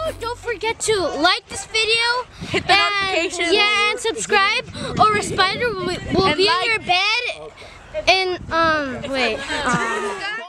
don't forget to like this video, hit the notification, and subscribe, or a spider will be in your bed. And wait.